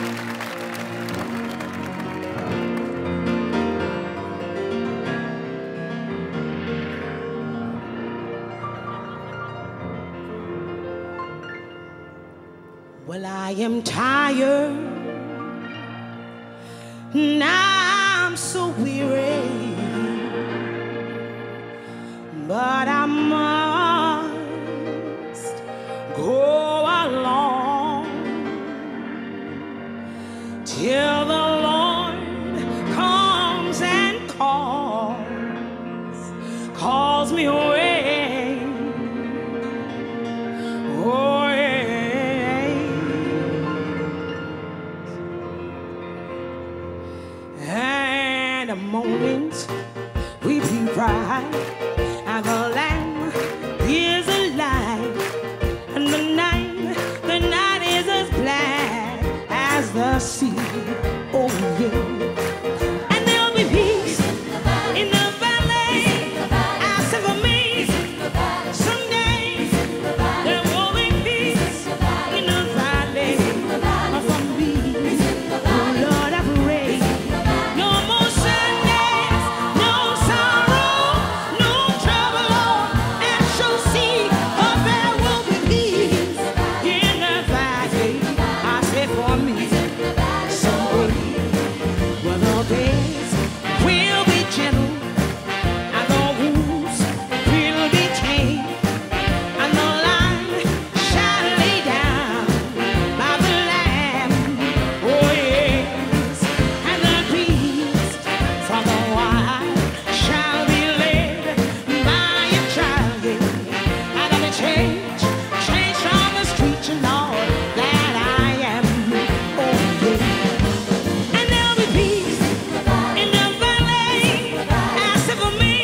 Well, I am tired, now I'm so weary, but I must go along till the Lord comes and calls me away. Oh, and the moments we be bright, and the Lamb is alive, and the night is as black as the sea. Oh yeah, and there'll be peace in the valley. As for me, someday there will be peace in the valley. For me, oh Lord, I pray. No more sadness, no sorrow, no trouble, Lord, I shall see. Oh, there will be peace in the valley. I say for me, someday, well, the days will be gentle, and the wolves will be tame, and the lion shall lay down by the Lamb. Oh yes, and the beast from the wild shall be led by a child. Yeah. And I'll be changed from the street, you know that I am. Oh yeah, and there'll be peace in the valley. As for me,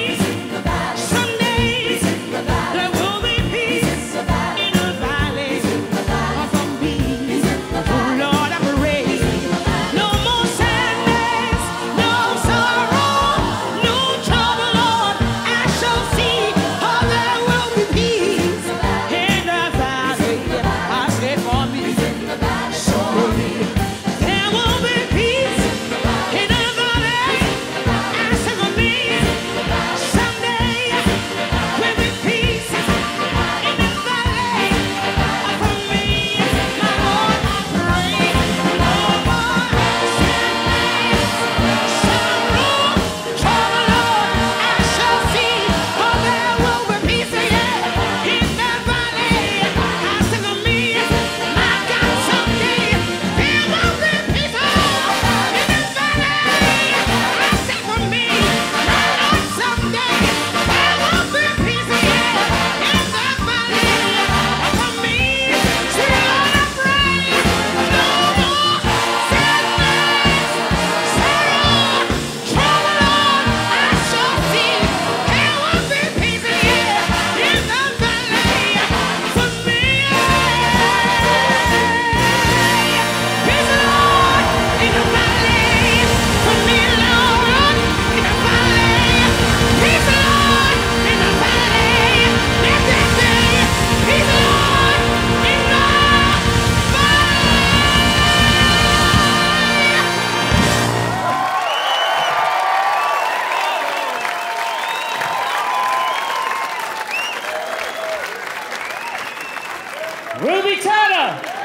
someday there will be peace in the valley. For me, oh Lord, I pray. No more sadness, no sorrow, no trouble, Lord, I shall see. Oh, there will be peace in the valley. I say for me, someday there will be peace in the valley. As for me, someday will be peace in the valley. For me, my Lord, I pray. No more sadness, sorrow, trouble, Lord, I shall see. Oh, there will be peace, yeah, in the valley. As for me, my God, someday there will be peace, oh, in the valley. I say for me, my Lord, someday there will be peace, yeah, in the valley. For me, sweet Lord, I pray. No more sadness, sorrow, trouble, Lord, I shall see. There will be peace, yeah, in the valley. For me, peace, Lord, in the valley. For me, Lord, in the valley. Peace, Lord, in the valley. Let this day, peace, Lord, in the Ruby Turner.